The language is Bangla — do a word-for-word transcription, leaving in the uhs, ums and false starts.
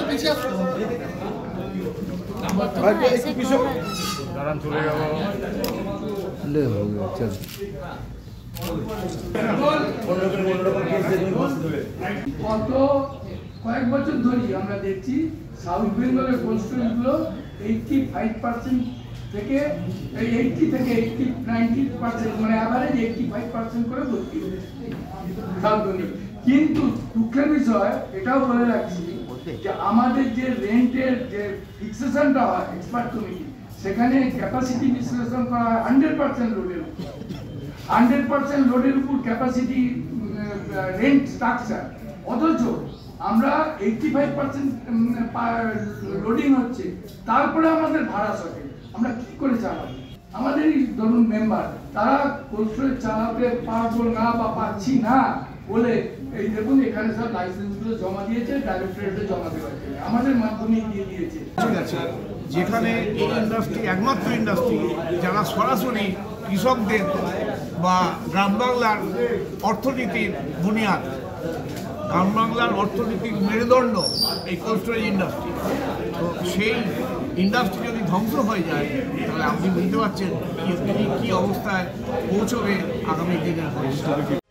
দাঁড়ান চলে গেল গত কয়েক বছর ধরে আমরা দেখছি সাউথ বেঙ্গলের কোল্ড স্টোরেজগুলো এইটটি ফাইভ পার্সেন্ট থেকে এই এইটটি থেকে এইটটি নাইনটি পার্সেন্ট মানে অ্যাভারেজ এইটটি ফাইভ পার্সেন্ট করে ভর্তি হচ্ছে সাউথ বেঙ্গল। কিন্তু দুঃখের বিষয় এটাও বলে রাখছি যে আমাদের যে রেন্টের যে ফিক্সেশনটা হয় এক্সপার্ট কমিটি, সেখানে ক্যাপাসিটি বিশ্লেষণ করা হয় হান্ড্রেড পার্সেন্ট লোডের উপর, হান্ড্রেড পার্সেন্ট লোডের উপর ক্যাপাসিটি রেন্ট স্ট্রাকচার। অথচ আমরা এইটটি ফাইভ পার্সেন্ট লোডিং হচ্ছে, তারপরে আমাদের ভাড়া সকে আমরা কি করে চালাবো? আমাদেরই ধরুন মেম্বার, তারা কোল্ড স্টোরেজ চালাতে পারবো না বা পাচ্ছি না বলে এই দেখুন এখানে সব লাইসেন্সগুলো জমা দিয়েছে, ডাইরেক্টরেটে জমা দেওয়া হয়েছে, আমাদের মাধ্যমে দিয়ে দিয়েছে। ঠিক আছে, যেখানে এই ইন্ডাস্ট্রি একমাত্র ইন্ডাস্ট্রি যারা সরাসরি কৃষকদের বা গ্রাম বাংলার অর্থনীতির বুনিয়াদ, গ্রাম বাংলার অর্থনীতির মেরুদণ্ড এই কোল্ড স্টোরেজ ইন্ডাস্ট্রি। তো সেই ইন্ডাস্ট্রি যদি ধ্বংস হয়ে যায় তাহলে আপনি বুঝতে পারছেন কি কী অবস্থায় পৌঁছবে আগামী দিনের ভবিষ্যৎ।